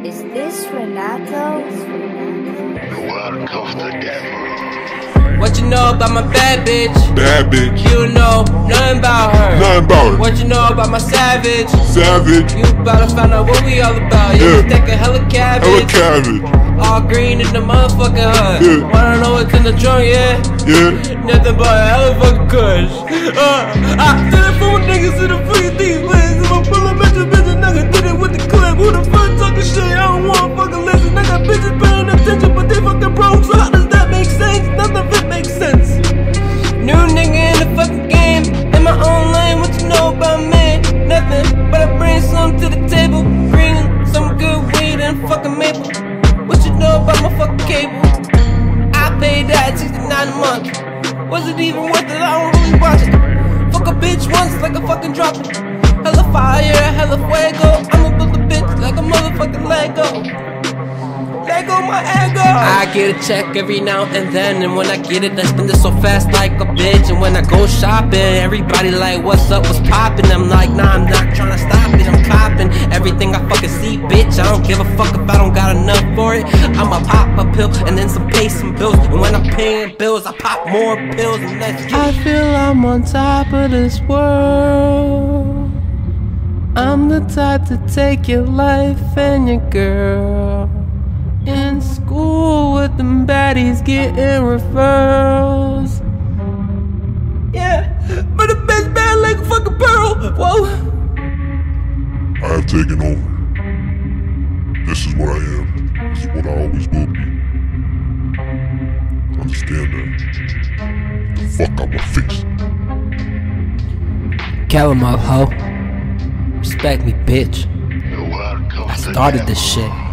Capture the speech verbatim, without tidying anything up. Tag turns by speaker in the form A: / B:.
A: Is this Renato?
B: The work of the devil.
C: What you know about my bad bitch?
D: Bad bitch.
C: You know nothing about her.
D: Nothing about her.
C: What you know about my savage?
D: Savage.
C: You about to find out what we all about. Yeah,
D: Yeah.
C: stacking hella cabbage.
D: Hella cabbage.
C: All green in the motherfucking hood.
D: Yeah.
C: Wanna know what's in the trunk, yeah?
D: Yeah.
C: Nothing but a hella fucking kush. Uh, I did it for niggas in the freaking these ways. If I pull up at your bitch, a nigga did it with the clip. Who the fuck talking shit? I don't wanna fucking listen. I got bitches paying attention, but they fucking broke. So how does that make sense? None of it makes sense. New nigga in the fucking game. In my own lane, what you know about me? Nothing, but I bring some to the table. Bring some good weed and fucking maple. What you know about my fucking cable? I paid that sixty-nine a month. Was it even worth it? I don't really watch it. Fuck a bitch once like a fucking drop it. Hella fire, hella fuego. I'ma build a bitch like a motherfucking Lego. Lego my ego. I get a check every now and then, and when I get it, I spend it so fast like a bitch. And when I go shopping, everybody like, what's up, what's poppin'? I'm like, nah, I'm not trying to stop it. I'm copping everything I fucking see, bitch. I don't give a fuck if I don't got enough for it. I'ma pop a pill and then some pay some bills. And when I'm paying bills, I pop more pills and that's it. I feel I'm on top of this world. I'm the type to take your life and your girl. In school with them baddies getting referrals. Yeah, but the bitch bad like a fucking pearl. Whoa.
D: I have taken over. This is what I am. This is what I always will be. Understand that. The fuck out my face.
C: Call him up, ho. Respect me, bitch.
B: The work of
C: I
B: the
C: started
B: devil.
C: this shit.